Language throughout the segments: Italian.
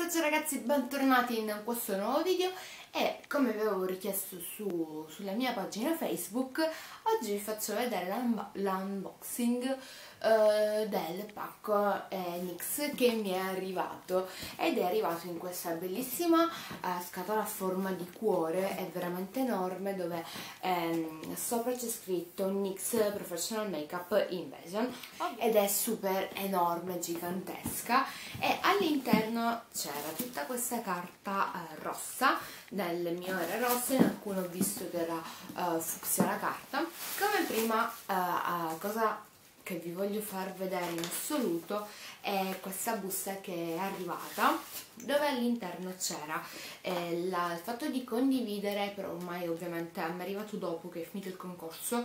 Ciao ragazzi, bentornati in questo nuovo video e come vi avevo richiesto sulla mia pagina Facebook, oggi vi faccio vedere l'unboxing del pacco NYX che mi è arrivato ed è arrivato in questa bellissima scatola a forma di cuore, è veramente enorme, dove sopra c'è scritto NYX Professional Makeup Invasion ed è super enorme, gigantesca, e all'interno c'era tutta questa carta rossa. Nel mio era rossa, in alcune ho visto che era fucsia la carta. Come prima cosa che vi voglio far vedere in assoluto è questa busta che è arrivata, dove all'interno c'era il fatto di condividere, però ormai ovviamente mi è arrivato dopo che è finito il concorso,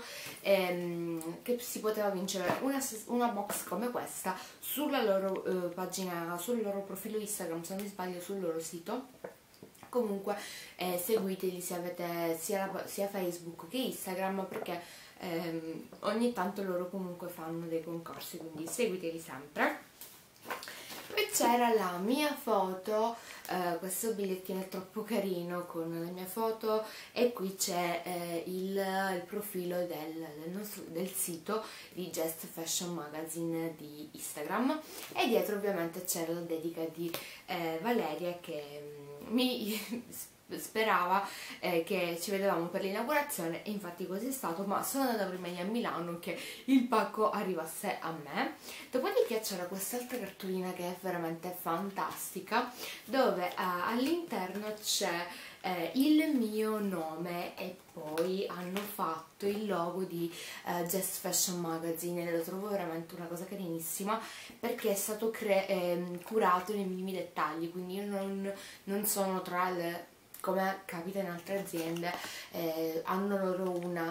che si poteva vincere una box come questa sulla loro pagina, sul loro profilo Instagram, se non mi sbaglio sul loro sito. Comunque seguiteli se avete sia Facebook che Instagram, perché ogni tanto loro comunque fanno dei concorsi, quindi seguiteli sempre. Poi c'era la mia foto, questo bigliettino è troppo carino con la mia foto, e qui c'è il profilo del sito di Just Fashion Magazine di Instagram, e dietro ovviamente c'era la dedica di Valeria, che mi sperava che ci vedevamo per l'inaugurazione, e infatti così è stato, ma sono andata prima a Milano che il pacco arrivasse a me. Dopodiché c'era quest'altra cartolina che è veramente fantastica, dove all'interno c'è il mio nome, e poi hanno fatto il logo di Just Fashion Magazine, e lo trovo veramente una cosa carinissima, perché è stato curato nei minimi dettagli, quindi io non sono tra le, come capita in altre aziende, hanno loro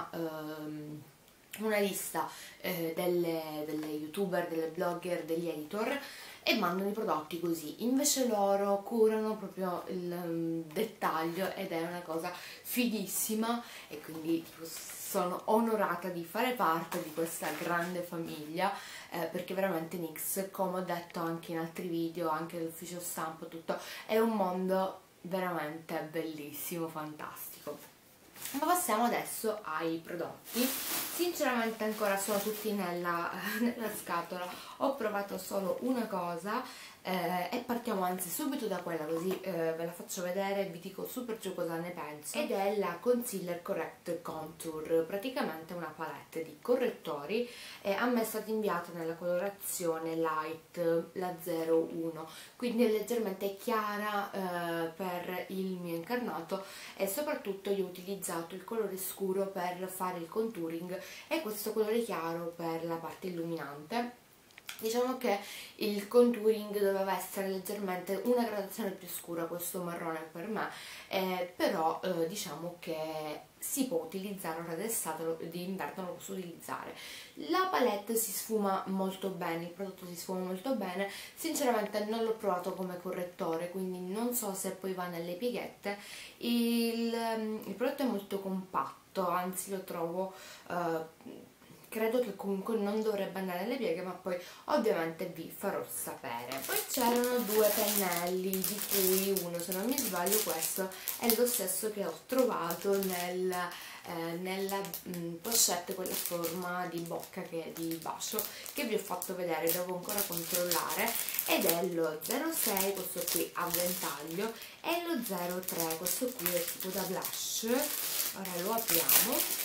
una lista delle youtuber, delle blogger, degli editor, e mandano i prodotti così. Invece loro curano proprio il dettaglio, ed è una cosa fighissima, e quindi sono onorata di fare parte di questa grande famiglia, perché veramente NYX, come ho detto anche in altri video, anche l'ufficio stampa, tutto, è un mondo veramente bellissimo, fantastico. Ma passiamo adesso ai prodotti. Sinceramente ancora sono tutti nella scatola, ho provato solo una cosa, e partiamo anzi subito da quella, così ve la faccio vedere e vi dico super giù cosa ne penso, ed è la Concealer Correct Contour, praticamente una palette di correttori, a me è stata inviata nella colorazione light, la 01, quindi è leggermente chiara per il mio incarnato, e soprattutto io ho utilizzato il colore scuro per fare il contouring e questo colore chiaro per la parte illuminante. Diciamo che il contouring doveva essere leggermente una gradazione più scura, questo marrone per me, però diciamo che si può utilizzare ora d'estate, d'inverno lo posso utilizzare. La palette si sfuma molto bene, il prodotto si sfuma molto bene, sinceramente non l'ho provato come correttore, quindi non so se poi va nelle pieghette. Il prodotto è molto compatto, anzi lo trovo... credo che comunque non dovrebbe andare nelle pieghe, ma poi ovviamente vi farò sapere. Poi c'erano due pennelli, di cui uno, se non mi sbaglio, questo è lo stesso che ho trovato nella pochette con la forma di bocca, che è di bacio, che vi ho fatto vedere, devo ancora controllare, ed è lo 06, questo qui a ventaglio, e lo 03, questo qui è tipo da blush. Ora lo apriamo.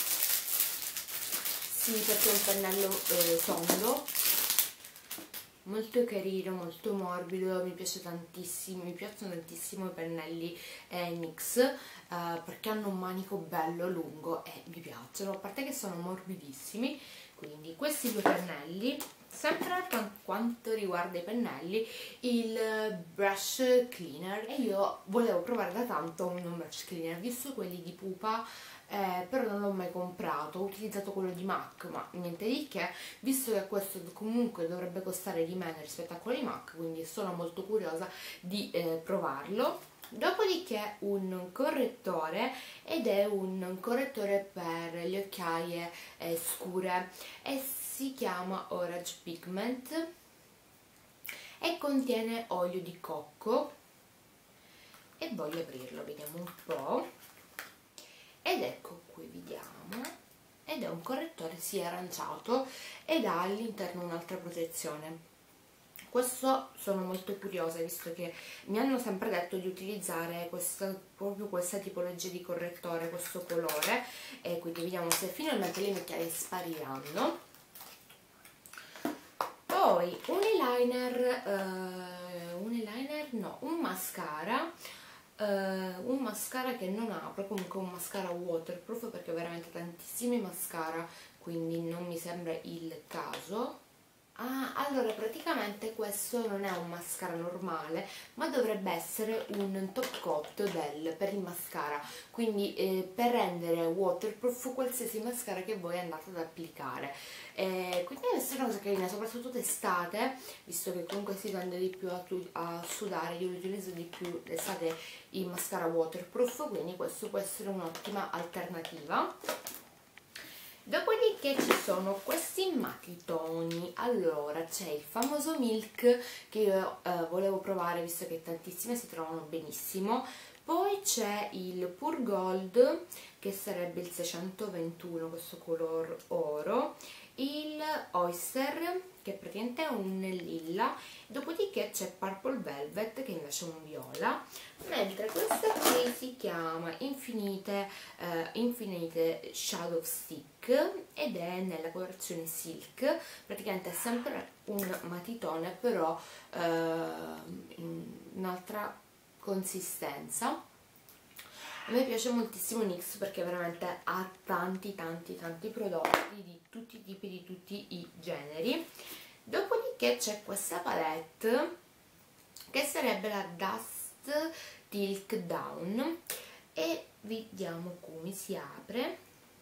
Sì, perché è un pennello tondo, molto carino, molto morbido, mi piace tantissimo, mi piacciono tantissimo i pennelli NYX, perché hanno un manico bello lungo e mi piacciono, a parte che sono morbidissimi. Quindi questi due pennelli. Sempre per quanto riguarda i pennelli, il brush cleaner, e io volevo provare da tanto un brush cleaner, visto quelli di Pupa, però non l'ho mai comprato. Ho utilizzato quello di MAC, ma niente di che, visto che questo comunque dovrebbe costare di meno rispetto a quello di MAC, quindi sono molto curiosa di provarlo. Dopodiché un correttore, ed è un correttore per le occhiaie scure, e si chiama Orange Pigment e contiene olio di cocco, e voglio aprirlo, vediamo un po'. Ed ecco qui, vediamo, ed è un correttore sì aranciato ed ha all'interno un'altra protezione. Questo sono molto curiosa, visto che mi hanno sempre detto di utilizzare proprio questa tipologia di correttore, questo colore, e quindi vediamo se finalmente le macchiaie spariranno. Poi un mascara che non apro, comunque un mascara waterproof, perché ho veramente tantissimi mascara, quindi non mi sembra il caso. Ah, allora praticamente questo non è un mascara normale, ma dovrebbe essere un top coat per il mascara, quindi per rendere waterproof qualsiasi mascara che voi andate ad applicare. Quindi deve essere una cosa carina, soprattutto d'estate, visto che comunque si tende di più a sudare. Io utilizzo di più d'estate il mascara waterproof, quindi questo può essere un'ottima alternativa. Dopodiché ci sono questi matitoni. Allora c'è il famoso Milk, che io volevo provare visto che tantissime si trovano benissimo. Poi c'è il Pure Gold, che sarebbe il 621, questo color oro, il Oyster, che praticamente è un lilla, dopodiché c'è Purple Velvet, che invece è un viola, mentre questa qui si chiama Infinite Shadow Stick ed è nella colorazione Silk. Praticamente è sempre un matitone, però in un'altra consistenza. A me piace moltissimo NYX perché veramente ha tanti prodotti di tutti i tipi, di tutti i generi. Dopodiché c'è questa palette che sarebbe la Dust Tilk Down e vediamo come si apre.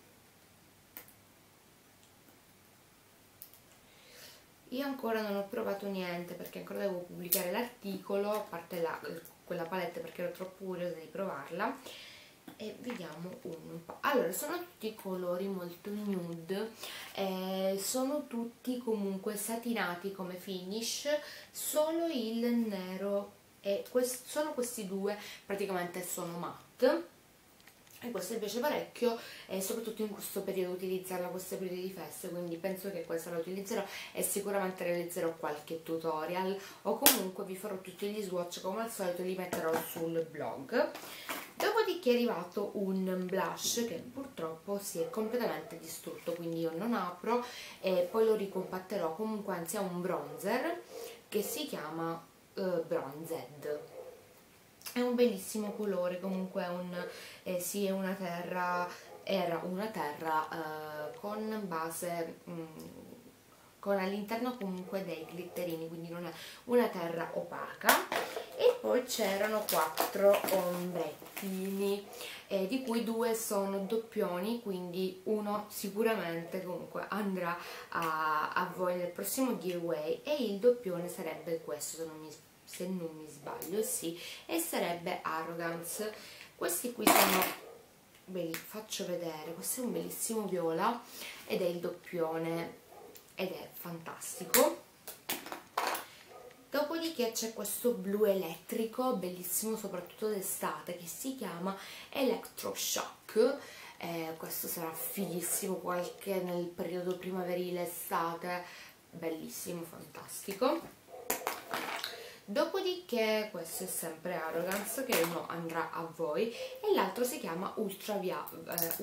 Io ancora non ho provato niente perché ancora devo pubblicare l'articolo, a parte quella palette, perché ero troppo curiosa di provarla. E vediamo un po'. Allora, sono tutti colori molto nude, sono tutti comunque satinati come finish, solo il nero e solo questi due praticamente sono matte. E questo mi piace parecchio, e soprattutto in questo periodo utilizzarla, questo periodo di feste, quindi penso che questa la utilizzerò e sicuramente realizzerò qualche tutorial o comunque vi farò tutti gli swatch come al solito, li metterò sul blog. Dopodiché è arrivato un blush che purtroppo si è completamente distrutto, quindi io non apro e poi lo ricompatterò. Comunque anzi è un bronzer che si chiama Bronzed. È un bellissimo colore, comunque sì, è una terra, era una terra con base, con all'interno comunque dei glitterini, quindi non è una terra opaca. E poi c'erano 4 ombrettini, di cui 2 sono doppioni, quindi uno sicuramente comunque andrà a voi nel prossimo giveaway e il doppione sarebbe questo, se non mi sbaglio, sì, e sarebbe Arrogance. Questi qui sono, ve li faccio vedere, questo è un bellissimo viola ed è il doppione ed è fantastico. Dopodiché c'è questo blu elettrico, bellissimo soprattutto d'estate, che si chiama Electroshock. Questo sarà fighissimo qualche nel periodo primaverile, estate, bellissimo, fantastico. Dopodiché questo è sempre Arrogance, che uno andrà a voi, e l'altro si chiama Ultraviolet.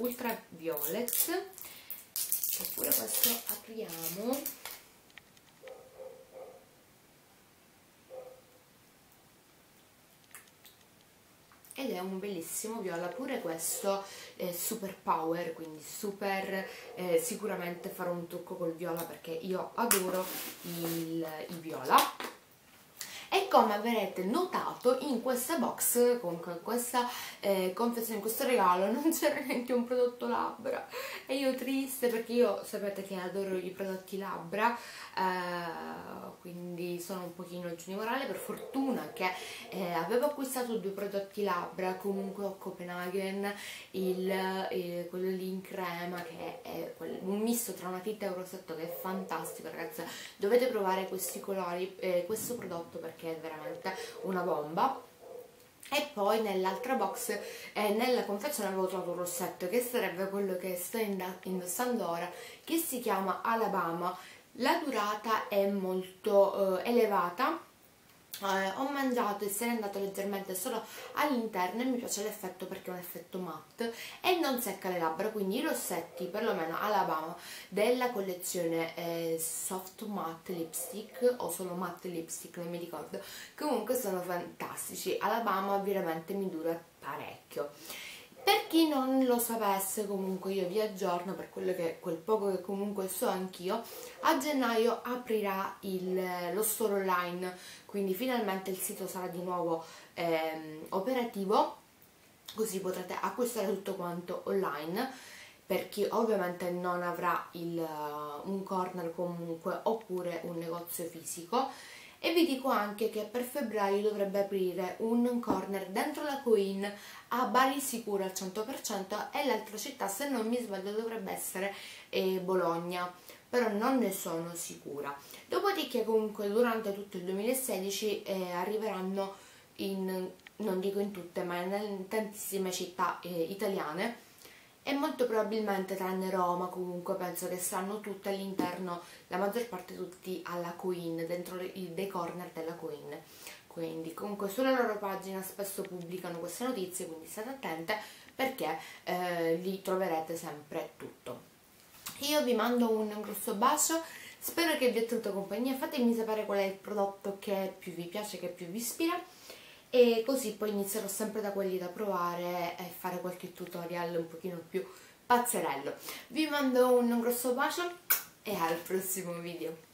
Oppure questo apriamo. Ed è un bellissimo viola, pure questo super power, quindi super, sicuramente farò un trucco col viola perché io adoro il viola. E come avrete notato in questa box, comunque in questa confezione, in questo regalo, non c'era neanche un prodotto labbra. E io triste perché io sapete che adoro i prodotti labbra, quindi sono un pochino giù di morale. Per fortuna che avevo acquistato 2 prodotti labbra, comunque a Copenaghen, quello lì in crema, che è un misto tra matita e un rossetto che è fantastico, ragazzi. Dovete provare questi colori, questo prodotto, perché è veramente una bomba. E poi nell'altra box, nella confezione avevo trovato un rossetto che sarebbe quello che sto indossando ora, che si chiama Alabama. La durata è molto elevata. Ho mangiato e se n'è andato leggermente solo all'interno e mi piace l'effetto perché è un effetto matte e non secca le labbra, quindi i rossetti, perlomeno Alabama, della collezione Soft Matte Lipstick o solo Matte Lipstick, non mi ricordo, comunque sono fantastici. Alabama veramente mi dura parecchio. Per chi non lo sapesse, comunque io vi aggiorno per quel poco che comunque so anch'io. A gennaio aprirà lo store online, quindi finalmente il sito sarà di nuovo operativo, così potrete acquistare tutto quanto online per chi ovviamente non avrà un corner comunque oppure un negozio fisico. E vi dico anche che per febbraio dovrebbe aprire un corner dentro la Coin a Bari sicuro al 100% e l'altra città, se non mi sbaglio, dovrebbe essere Bologna, però non ne sono sicura. Dopodiché comunque durante tutto il 2016 arriveranno non dico in tutte, ma in tantissime città italiane, e molto probabilmente tranne Roma comunque penso che saranno tutte all'interno, la maggior parte tutti alla Coin, dentro dei corner della Coin. Quindi comunque sulla loro pagina spesso pubblicano queste notizie, quindi state attente perché lì troverete sempre tutto. Io vi mando un grosso bacio, spero che vi sia tenuto compagnia, fatemi sapere qual è il prodotto che più vi piace, che più vi ispira, e così poi inizierò sempre da quelli da provare e fare qualche tutorial un pochino più pazzerello. Vi mando un grosso bacio e al prossimo video.